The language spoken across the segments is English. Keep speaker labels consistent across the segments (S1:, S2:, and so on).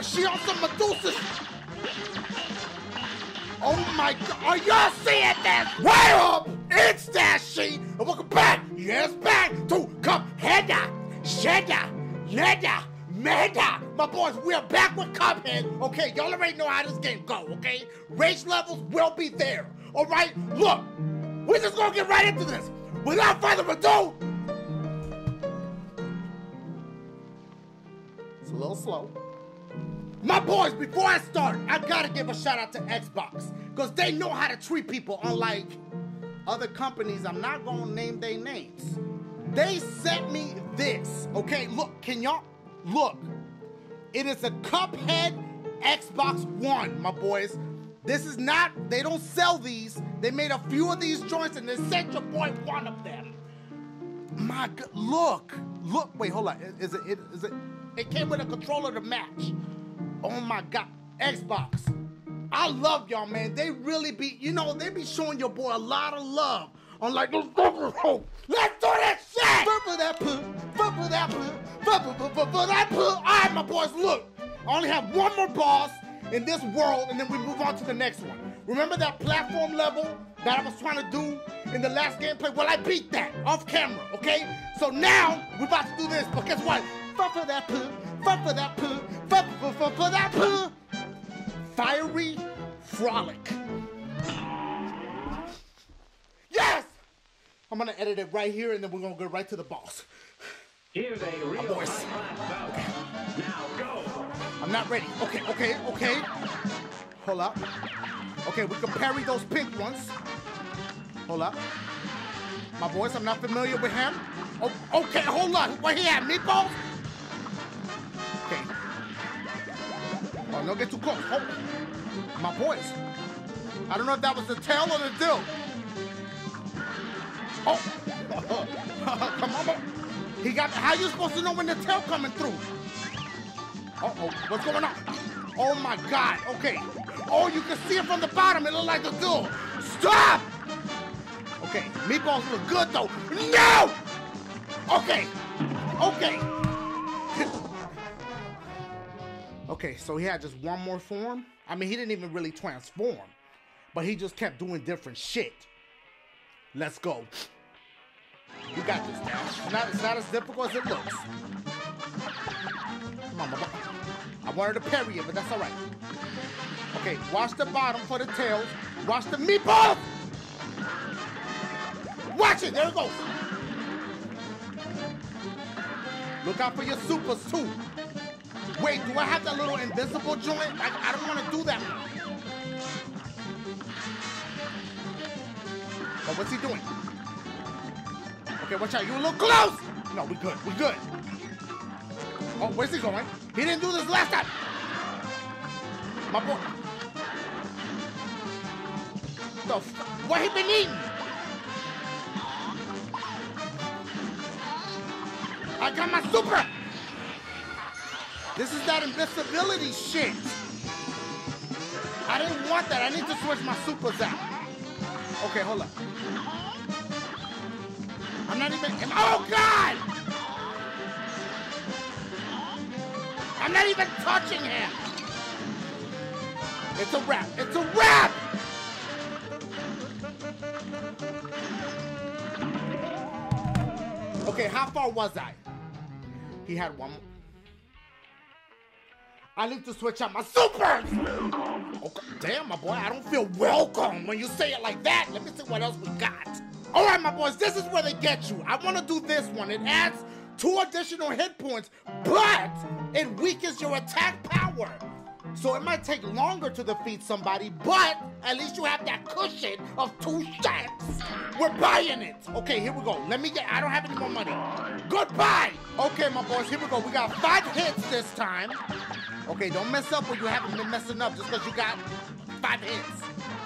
S1: She on some Medusa. Oh my God, are y'all seeing this? What up? It's that she. And welcome back, yes, back to Cuphead. Shedda, Nedda, Meda. My boys, we are back with Cuphead. Okay, y'all already know how this game go, okay? Rage levels will be there, all right? Look, we're just gonna get right into this. Without further ado, it's a little slow. My boys, before I start, I gotta give a shout out to Xbox, because they know how to treat people, unlike other companies. I'm not gonna name their names. They sent me this, okay? Look, can y'all look? It is a Cuphead Xbox One, my boys. This is not, they don't sell these. They made a few of these joints and they sent your boy one of them. My God, look, wait, hold on. Is it, it came with a controller to match. Oh my God, Xbox. I love y'all, man. They really be, you know, they be showing your boy a lot of love. I'm like, let's do that shit! All right, my boys, look. I only have one more boss in this world, and then we move on to the next one. Remember that platform level that I was trying to do in the last gameplay? Well, I beat that off camera, okay? So now, we're about to do this, but guess what? Fiery Frolic. Yes! I'm gonna edit it right here, and then we're gonna go right to the boss.
S2: Here's a real
S1: voice.
S2: okay. Now go.
S1: I'm not ready. Okay. Hold up. Okay, we can parry those pink ones. Hold up. My boys, I'm not familiar with him. Oh, okay, hold on. What he had, meatballs? Okay. Oh, don't get too close. Oh, my boys. I don't know if that was the tail or the dill. Oh, come on. He got, how you supposed to know when the tail coming through? Uh-oh, what's going on? Oh my God, okay. Oh, you can see it from the bottom. It looks like the door. Stop! Okay, meatballs look good though. No! Okay. Okay, so he had just one more form. I mean, he didn't even really transform, but he just kept doing different shit. Let's go. You got this now. It's not as difficult as it looks. Come on, my boy. I wanted to parry it, but that's all right. Okay, watch the bottom for the tails. Watch the meatball. Watch it. There it goes. Look out for your supers, too. Wait, do I have that little invisible joint? I don't want to do that one. But what's he doing? Okay, watch out. You a little close. No, we good. Oh, where's he going? He didn't do this last time. My boy. What he been eating? I got my super. This is that invincibility shit. I didn't want that. I need to switch my supers out. Okay, hold up. I'm not even, oh God! I'm not even touching him. It's a wrap. Okay, how far was I? He had one more. I need to switch out my supers! Okay, damn, my boy, I don't feel welcome when you say it like that. Let me see what else we got. All right, my boys, this is where they get you. I want to do this one. It adds 2 additional hit points, but it weakens your attack power. So it might take longer to defeat somebody, but at least you have that cushion of 2 shots. We're buying it. Okay, here we go. I don't have any more money. Goodbye. Okay, my boys, here we go. We got 5 hits this time. Okay, don't mess up when you haven't been messing up just because you got 5 hits.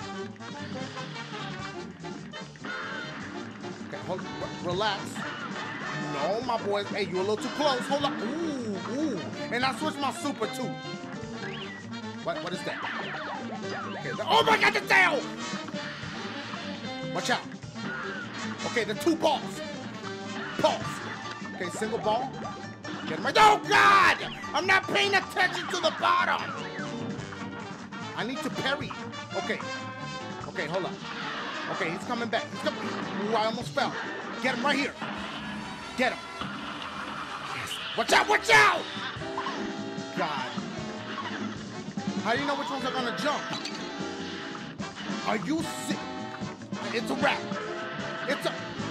S1: Okay, relax. No, my boys. Hey, you're a little too close. Hold up. Ooh. And I switched my super too. What is that? Okay. Oh my God, the tail! Watch out. Okay, the 2 balls. Pulse. Okay, single ball. Get him right. Oh, God! I'm not paying attention to the bottom. I need to parry. Okay. Okay, hold up. Okay, he's coming back. He's coming. Ooh, I almost fell. Get him right here. Get him. Yes. Watch out, watch out! God. How do you know which ones are gonna jump? Are you sick? It's a wrap. It's a...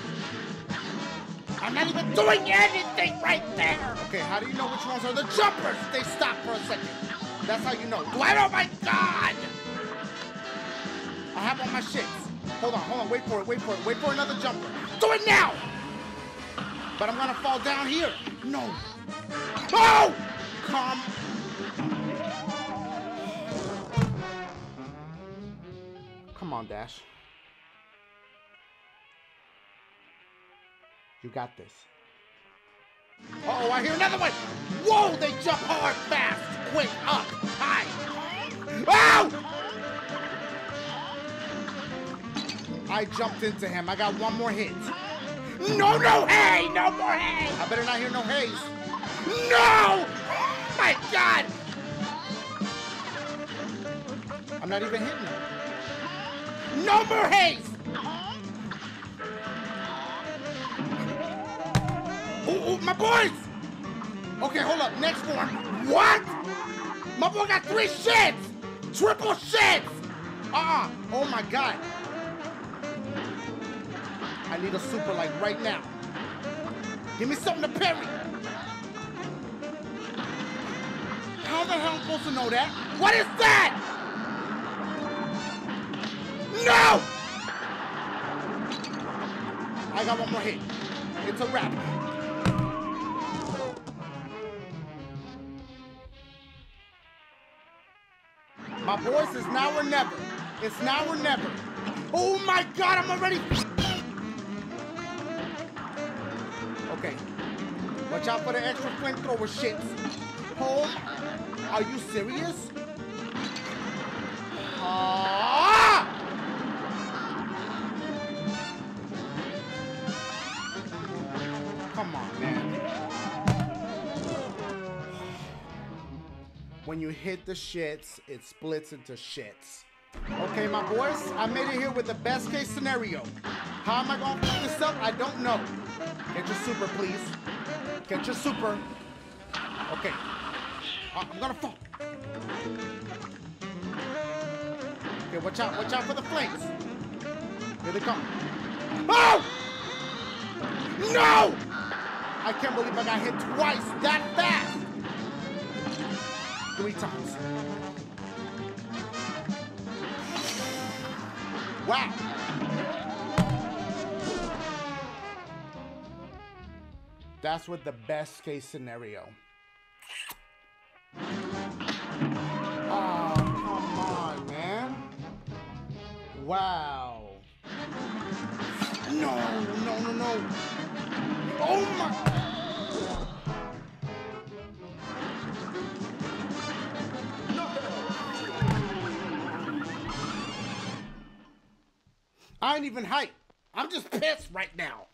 S1: I'm not even doing anything right there. Okay, how do you know which ones are the jumpers? They stop for a second. That's how you know. Do I? Oh my God! I have all my shits. Hold on, wait for it, wait for another jumper. Do it now! But I'm gonna fall down here. No. Oh! Come. Come on, Dash. You got this. Uh-oh, I hear another one. Whoa, they jump hard, fast, quick, up, high. Oh! I jumped into him. I got one more hit. No, no hay! No more hay! I better not hear no haze. No! Oh my God! I'm not even hitting him. No more haze! Ooh, my boys! Okay, hold up. Next form. What? My boy got 3 shits! Triple shits! Oh my God. I need a super like right now. Give me something to parry. How the hell am I supposed to know that? What is that? No! I got one more hit. It's a wrap. My boys, it's now or never. It's now or never. Oh my God, I'm already... Okay. Watch out for the extra flamethrower shits. Oh, are you serious? Come on, man. When you hit the shits, it splits into shits. Okay, my boys, I made it here with the best case scenario. How am I gonna fuck this up? I don't know. Get your super, please. Get your super. Okay. I'm gonna fall. Okay, watch out for the flames. Here they come. Oh! No! I can't believe I got hit twice that fast. 3 times. Wow. That's what the best case scenario. Oh, come on, man. Wow. No. Oh my. I ain't even hyped. I'm just pissed right now.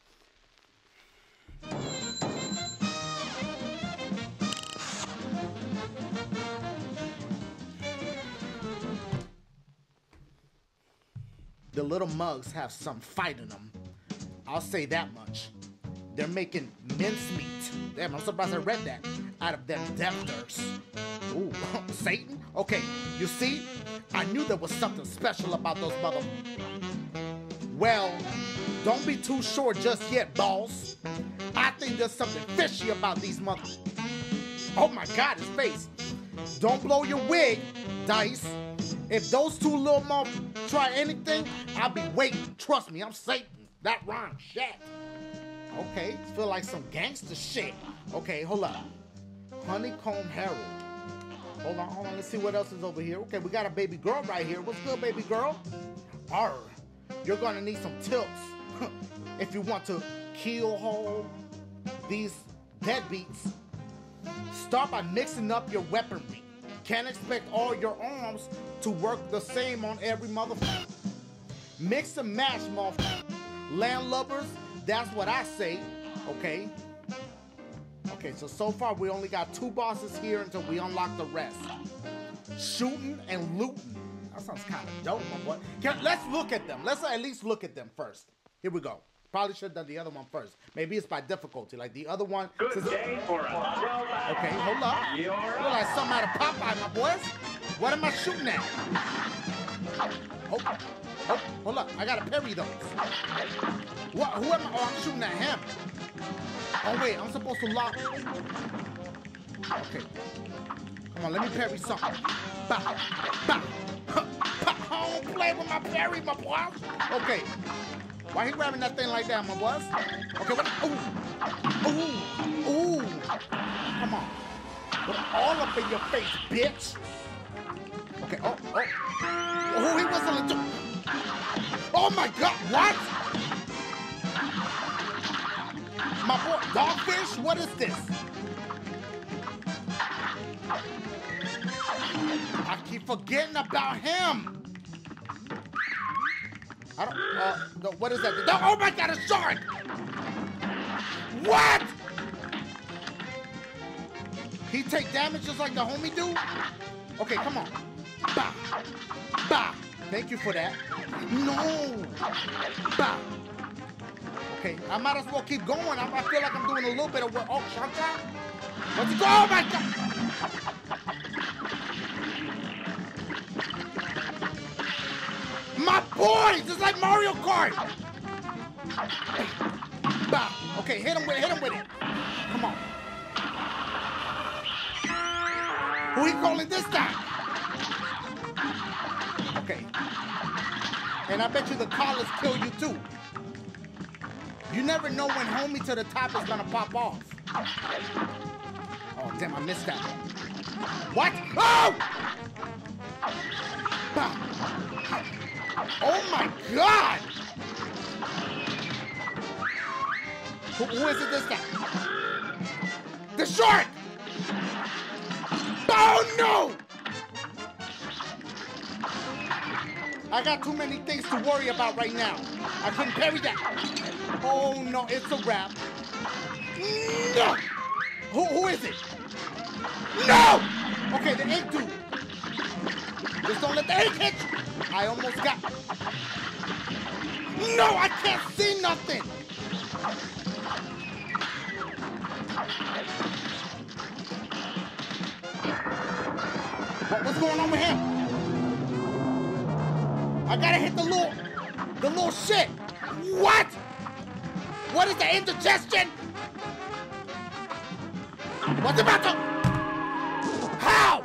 S1: The little mugs have some fight in them. I'll say that much. They're making mincemeat. Damn, I'm surprised I read that. Out of them defters. Ooh, Satan? Okay, you see? I knew there was something special about those mother... Well, don't be too sure just yet, boss. I think there's something fishy about these mother... Oh my God, his face. Don't blow your wig, Dice. If those 2 little mother try anything, I'll be waiting. Trust me, I'm Satan. That rhymes shit. Okay, feel like some gangster shit. Okay, hold up. Honeycomb Herald. Hold on, let's see what else is over here. Okay, we got a baby girl right here. What's good, baby girl? Arr, you're gonna need some tilts if you want to keelhole these deadbeats. Start by mixing up your weaponry. Can't expect all your arms to work the same on every motherfucker. Mix and match, motherfucker. Landlubbers, that's what I say. Okay. Okay, so far we only got 2 bosses here until we unlock the rest. Shooting and looting. That sounds kind of dope, my boy. Let's look at them. Let's at least look at them first. Here we go. Probably should have done the other one first. Maybe it's by difficulty. Like the other one.
S2: Good day for a throwback.
S1: Okay, hold up.
S2: You're
S1: Look like something out of Popeye, my boys. What am I shooting at? Oh, hold up. I gotta parry those. What? Who am I? Oh, I'm shooting at him. Oh, wait. I'm supposed to lock. Okay. Come on, let me parry something. Bah, bah, huh, bah. I don't play with my parry, my boys. Okay. Why he grabbing that thing like that, my boys? Okay, what? Ooh. Come on. Put it all up in your face, bitch. Okay, oh, he whistling too. Oh my God, what? My boy, Dogfish, what is this? I keep forgetting about him. I don't, no, what is that? Oh my God, a shark! What? He take damage just like the homie do? Okay, come on. Bah, bah. Thank you for that. No. Bah. Okay, I might as well keep going. I feel like I'm doing a little bit of work. Oh, Shanta? Let's go! Oh my God! My boys! It's like Mario Kart! Bah. Okay, hit him with it. Come on. Who he calling this time? Okay. And I bet you the collars kill you too. You never know when homie to the top is gonna pop off. Oh, damn, I missed that. What? Oh! Bah. Oh my God! Who is it this time? The shark! Oh no! I got too many things to worry about right now. I couldn't parry that. Oh no, it's a wrap. No! Who is it? No! Okay, the egg dude. Just don't let the egg hit you. I almost got. No, I can't see nothing. What's going on with him? I gotta hit the little shit. What? What is the indigestion? What's about to? How?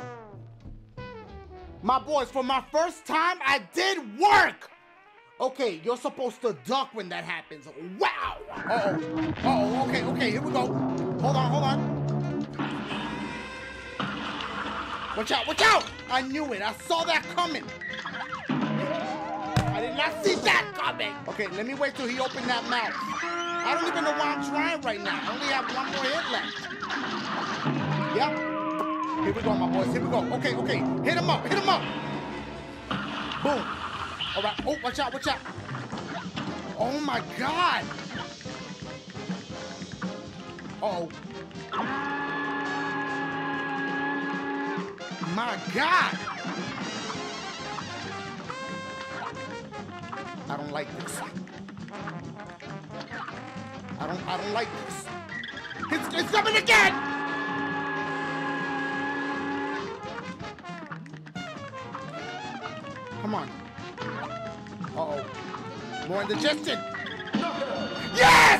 S1: My boys, for my first time, I did work. Okay, you're supposed to duck when that happens. Wow. Uh-oh. Okay, here we go. Hold on. Watch out. I knew it. I saw that coming. I did not see that coming. Okay, let me wait till he opened that mouth. I don't even know why I'm trying right now. I only have one more hit left. Yep. Here we go, my boys. Here we go. Okay. Hit him up. Boom. All right. Oh, watch out. Oh, my God. Uh-oh. My God. I don't like this. I don't like this. It's coming again. Come on. Uh-oh. More indigestion. Yes!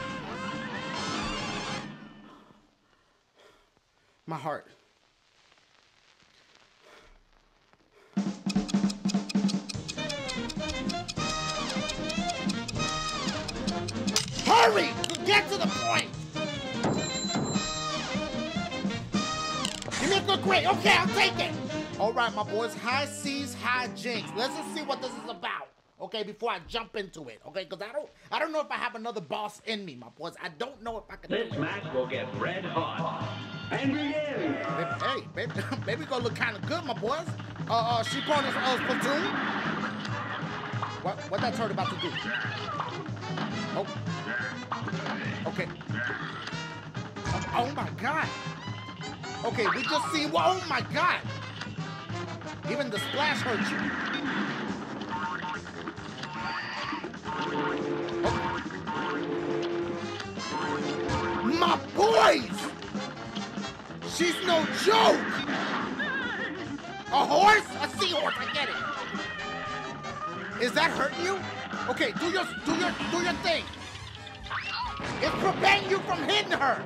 S1: My heart. Hurry! Get to the point! Give me a good grade. Okay, I'll take it. All right, my boys. High seas, high jinks. Let's just see what this is about. Okay, before I jump into it. Okay, because I don't know if I have another boss in me, my boys. I don't know if I can do it.
S2: This match will get red hot. And begin.
S1: Hey, baby gonna look kind of good, my boys. She part of Splatoon. What that turd about to do? Oh. Okay. Oh my God. Okay, we just seen what? Oh my God. Even the splash hurt you. Oh. My boys! She's no joke! A horse? A seahorse, I get it. Is that hurting you? Okay, do your thing. It's preventing you from hitting her.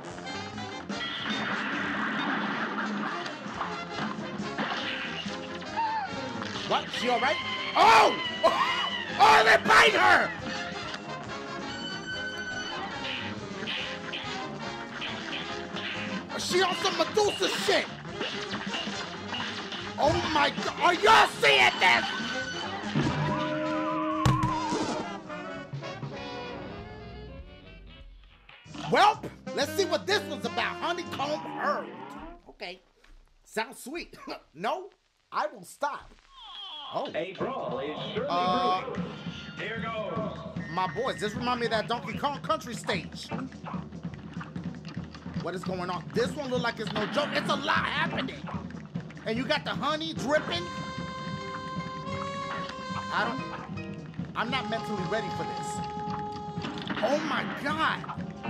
S1: What? She all right? Oh! Oh, they bite her! She on some Medusa shit. Oh my God! Are y'all seeing this? Well, let's see what this was about. Honeycomb herb. Okay. Sounds sweet. No, I will stop. Oh.
S2: A brawl is surely brewing. Here goes.
S1: My boys, this reminds me of that Donkey Kong Country stage. What is going on? This one look like it's no joke. It's a lot happening. And you got the honey dripping. I'm not mentally ready for this. Oh my God.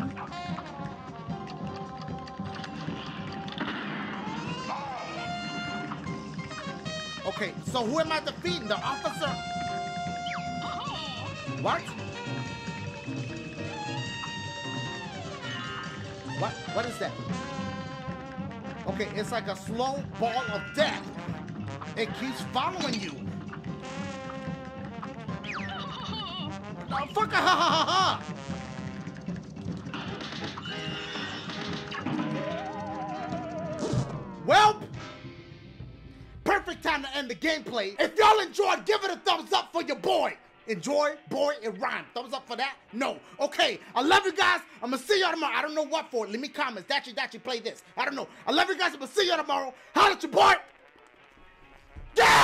S1: Okay, so who am I defeating? The officer? What? What is that? Okay, it's like a slow ball of death. It keeps following you. Oh, fuck ha ha ha ha! Well, perfect time to end the gameplay. If y'all enjoyed, give it a thumbs up for your boy. Enjoy, boy, it rhymed. Thumbs up for that? No. Okay, I love you guys. I'm gonna see y'all tomorrow. I don't know what for. Leave me comments. Dachi, play this. I don't know. I love you guys. I'm gonna see y'all tomorrow. Holla at your boy. Yeah!